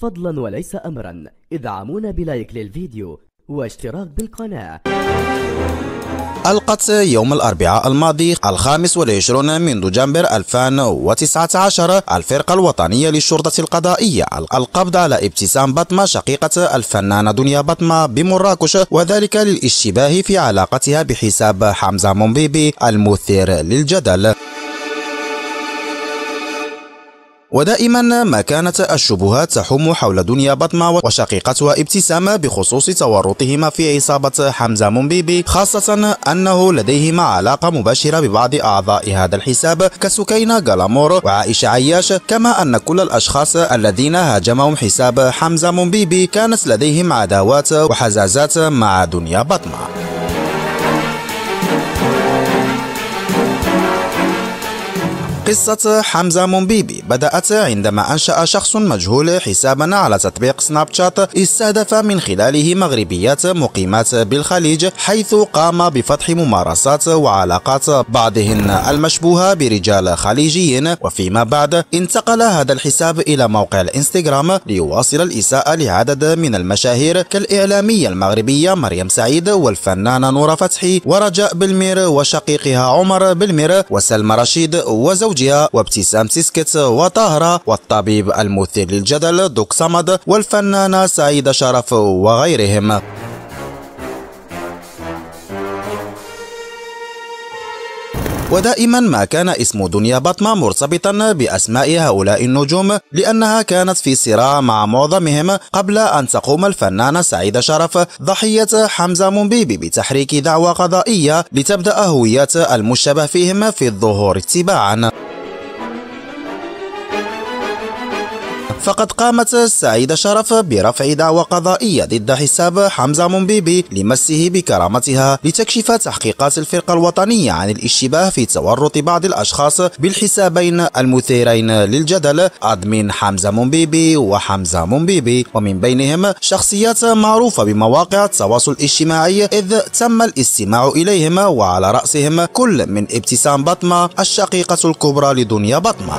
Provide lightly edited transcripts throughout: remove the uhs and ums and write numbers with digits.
فضلا وليس أمرا ادعمونا بلايك للفيديو واشتراك بالقناة. ألقت يوم الأربعاء الماضي 25 من دجنبر 2019 الفرقة الوطنية للشرطة القضائية القبض على ابتسام بطمة شقيقة الفنانة دنيا بطمة بمراكش، وذلك للاشتباه في علاقتها بحساب حمزة منبيبي المثير للجدل. ودائما ما كانت الشبهات تحوم حول دنيا بطمة وشقيقتها ابتسام بخصوص تورطهما في عصابة حمزة منبيبي، خاصة أنه لديهما علاقة مباشرة ببعض أعضاء هذا الحساب كسكينة جلامور وعائشة عياش، كما أن كل الأشخاص الذين هاجمهم حساب حمزة منبيبي كانت لديهم عداوات وحزازات مع دنيا بطمة. قصة حمزة منبيبي بدأت عندما أنشأ شخص مجهول حسابا على تطبيق سناب شات استهدف من خلاله مغربيات مقيمات بالخليج، حيث قام بفتح ممارسات وعلاقات بعضهن المشبوهة برجال خليجيين، وفيما بعد انتقل هذا الحساب إلى موقع الانستغرام ليواصل الإساءة لعدد من المشاهير كالإعلامية المغربية مريم سعيد والفنانة نورة فتحي ورجاء بالمير وشقيقها عمر بالمير وسلمى رشيد وزوجها وابتسام سيسكت وطاهرة والطبيب المثير للجدل دوك صمد والفنانة سعيدة شرف وغيرهم. ودائما ما كان اسم دنيا بطمة مرتبطا بأسماء هؤلاء النجوم، لأنها كانت في صراع مع معظمهم قبل أن تقوم الفنانة سعيدة شرف ضحية حمزة منبيبي بتحريك دعوى قضائية لتبدأ هويات المشتبه فيهم في الظهور اتباعا. فقد قامت سعيدة شرف برفع دعوى قضائية ضد حساب حمزة منبيبي لمسه بكرامتها لتكشف تحقيقات الفرقة الوطنية عن الاشتباه في تورط بعض الأشخاص بالحسابين المثيرين للجدل أدمين حمزة منبيبي وحمزة منبيبي، ومن بينهم شخصيات معروفة بمواقع التواصل الاجتماعي إذ تم الاستماع إليهم، وعلى رأسهم كل من ابتسام بطمة الشقيقة الكبرى لدنيا بطمة.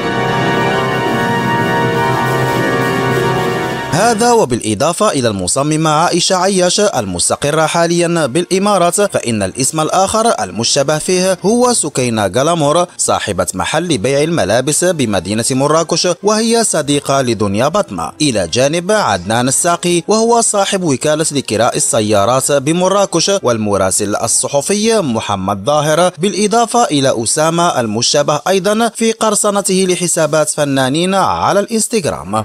هذا وبالإضافة إلى المصممة عائشة عياش المستقرة حاليا بالإمارات، فإن الاسم الآخر المشتبه فيه هو سكينة جلامور صاحبة محل بيع الملابس بمدينة مراكش، وهي صديقة لدنيا بطمة، إلى جانب عدنان الساقي وهو صاحب وكالة لكراء السيارات بمراكش، والمراسل الصحفي محمد ظاهر، بالإضافة إلى أسامة المشتبه أيضا في قرصنته لحسابات فنانين على الانستغرام.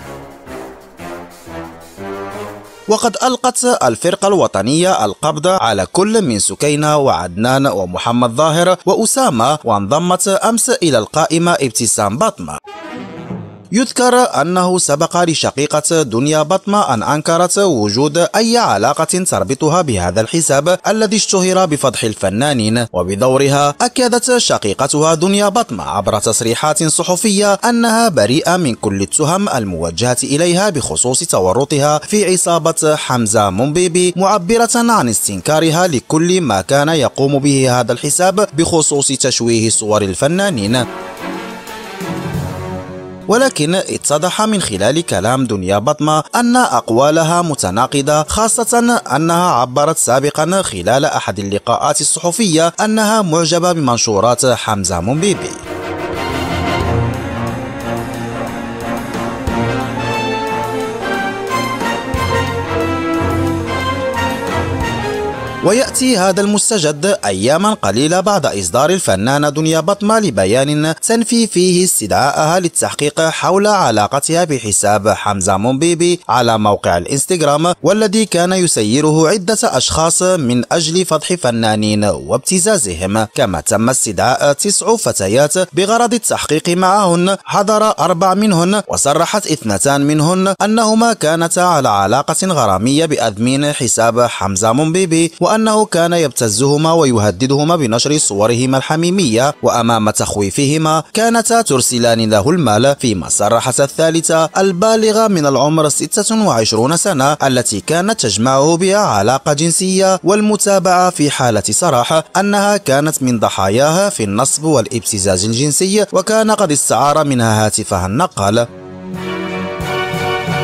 وقد ألقت الفرقة الوطنية القبض على كل من سكينة وعدنان ومحمد ظاهر وأسامة، وانضمت أمس إلى القائمة ابتسام بطمة. يذكر أنه سبق لشقيقة دنيا بطمة أن أنكرت وجود أي علاقة تربطها بهذا الحساب الذي اشتهر بفضح الفنانين، وبدورها أكدت شقيقتها دنيا بطمة عبر تصريحات صحفية أنها بريئة من كل التهم الموجهة إليها بخصوص تورطها في عصابة حمزة منبيبي، معبرة عن استنكارها لكل ما كان يقوم به هذا الحساب بخصوص تشويه صور الفنانين. ولكن اتضح من خلال كلام دنيا بطمة أن أقوالها متناقضة، خاصة أنها عبرت سابقا خلال أحد اللقاءات الصحفية أنها معجبة بمنشورات حمزة منبيبي. ويأتي هذا المستجد أياما قليلة بعد إصدار الفنانة دنيا بطمة لبيان تنفي فيه استدعائها للتحقيق حول علاقتها بحساب حمزة منبيبي على موقع الانستغرام، والذي كان يسيره عدة أشخاص من أجل فضح فنانين وابتزازهم، كما تم استدعاء 9 فتيات بغرض التحقيق معهن، حضر 4 منهن، وصرحت 2 منهن أنهما كانتا على علاقة غرامية بأدمين حساب حمزة منبيبي، وأنه كان يبتزهما ويهددهما بنشر صورهما الحميمية، وأمام تخويفهما كانتا ترسلان له المال، فيما صرحت الثالثة البالغة من العمر 26 سنة التي كانت تجمعه بها علاقة جنسية والمتابعة في حالة سراح أنها كانت من ضحاياها في النصب والابتزاز الجنسي، وكان قد استعار منها هاتفها النقال.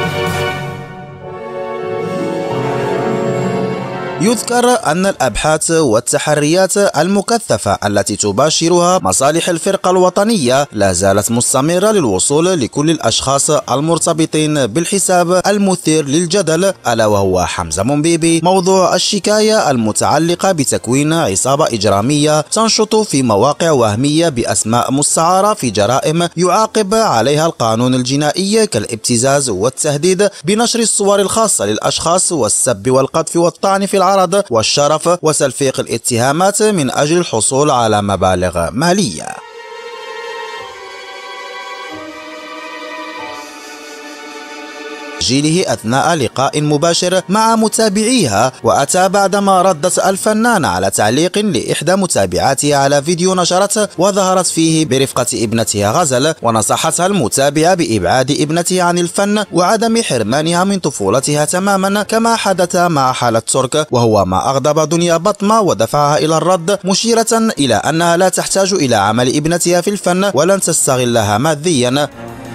يذكر أن الأبحاث والتحريات المكثفة التي تباشرها مصالح الفرقة الوطنية لا زالت مستمرة للوصول لكل الأشخاص المرتبطين بالحساب المثير للجدل، ألا وهو حمزة منبيبي، موضوع الشكاية المتعلقة بتكوين عصابة إجرامية تنشط في مواقع وهمية بأسماء مستعارة في جرائم يعاقب عليها القانون الجنائي كالابتزاز والتهديد بنشر الصور الخاصة للأشخاص والسب والقذف والطعن في العرض والشرف وتلفيق الاتهامات من أجل الحصول على مبالغ مالية. تسجيله أثناء لقاء مباشر مع متابعيها، وأتى بعدما ردت الفنانة على تعليق لإحدى متابعاتها على فيديو نشرته وظهرت فيه برفقة ابنتها غزل، ونصحتها المتابعة بإبعاد ابنتها عن الفن وعدم حرمانها من طفولتها تماما كما حدث مع حالة ترك، وهو ما أغضب دنيا بطمة ودفعها إلى الرد، مشيرة إلى أنها لا تحتاج إلى عمل ابنتها في الفن ولن تستغلها ماديا.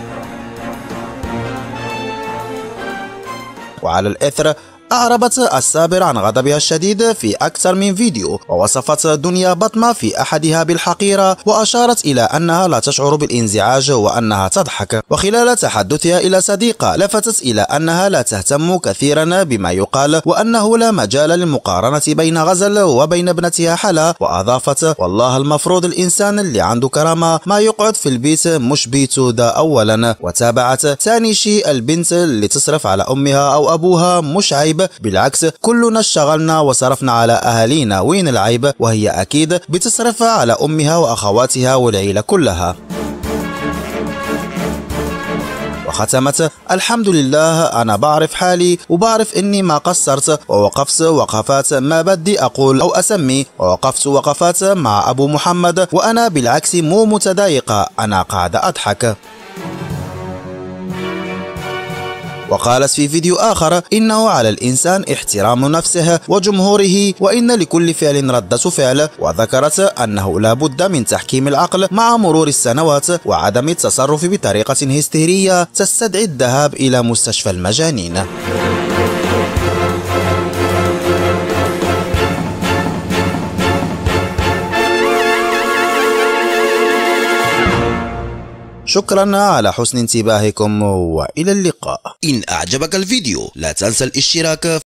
وعلى الإثر أعربت السابر عن غضبها الشديد في أكثر من فيديو، ووصفت دنيا بطمة في أحدها بالحقيرة، وأشارت إلى أنها لا تشعر بالانزعاج وأنها تضحك. وخلال تحدثها إلى صديقة لفتت إلى أنها لا تهتم كثيرا بما يقال، وأنه لا مجال للمقارنة بين غزل وبين ابنتها حلا، وأضافت: والله المفروض الإنسان اللي عنده كرامة ما يقعد في البيت مش بيته ده أولا. وتابعت: ثاني شيء البنت اللي تصرف على أمها أو أبوها مش عيب، بالعكس كلنا اشتغلنا وصرفنا على أهالينا، وين العيب؟ وهي أكيد بتصرف على أمها وأخواتها والعيلة كلها. وختمت: الحمد لله أنا بعرف حالي وبعرف إني ما قصرت، ووقفت وقفات ما بدي أقول أو أسمي، ووقفت وقفات مع أبو محمد وأنا بالعكس مو متضايقة، أنا قاعدة أضحك. وقالت في فيديو آخر: إنه على الإنسان احترام نفسه وجمهوره، وإن لكل فعل ردة فعل. وذكرت أنه لا بد من تحكيم العقل مع مرور السنوات وعدم التصرف بطريقة هستيرية تستدعي الذهاب إلى مستشفى المجانين. شكرا على حسن انتباهكم وإلى اللقاء. إن أعجبك الفيديو لا تنسى الاشتراك